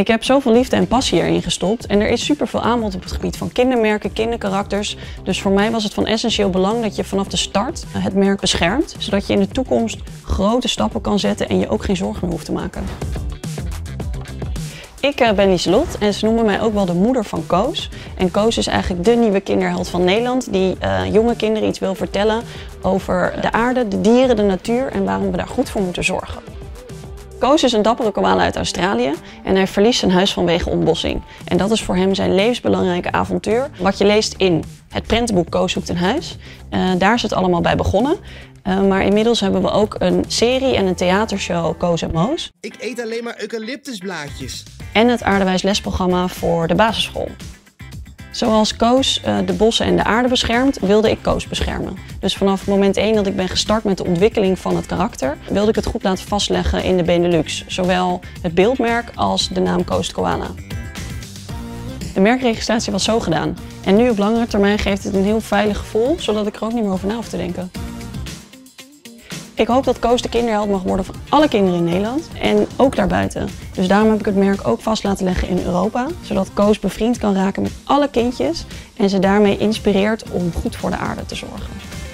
Ik heb zoveel liefde en passie erin gestopt en er is superveel aanbod op het gebied van kindermerken, kinderkarakters. Dus voor mij was het van essentieel belang dat je vanaf de start het merk beschermt, zodat je in de toekomst grote stappen kan zetten en je ook geen zorgen meer hoeft te maken. Ik ben Lieselot en ze noemen mij ook wel de moeder van Koos. En Koos is eigenlijk de nieuwe kinderheld van Nederland die jonge kinderen iets wil vertellen over de aarde, de dieren, de natuur en waarom we daar goed voor moeten zorgen. Koos is een dappere koala uit Australië en hij verliest zijn huis vanwege ontbossing. En dat is voor hem zijn levensbelangrijke avontuur. Wat je leest in het prentenboek Koos zoekt een huis. Daar is het allemaal bij begonnen. Maar inmiddels hebben we ook een serie en een theatershow Koos en Moos. Ik eet alleen maar eucalyptusblaadjes. En het aardewijs lesprogramma voor de basisschool. Zoals Koos de bossen en de aarde beschermt, wilde ik Koos beschermen. Dus vanaf moment 1 dat ik ben gestart met de ontwikkeling van het karakter, wilde ik het goed laten vastleggen in de Benelux. Zowel het beeldmerk als de naam Koos de Koala. De merkregistratie was zo gedaan. En nu op langere termijn geeft het een heel veilig gevoel, zodat ik er ook niet meer over na hoef te denken. Ik hoop dat Koos de kinderheld mag worden van alle kinderen in Nederland en ook daarbuiten. Dus daarom heb ik het merk ook vast laten leggen in Europa, zodat Koos bevriend kan raken met alle kindjes en ze daarmee inspireert om goed voor de aarde te zorgen.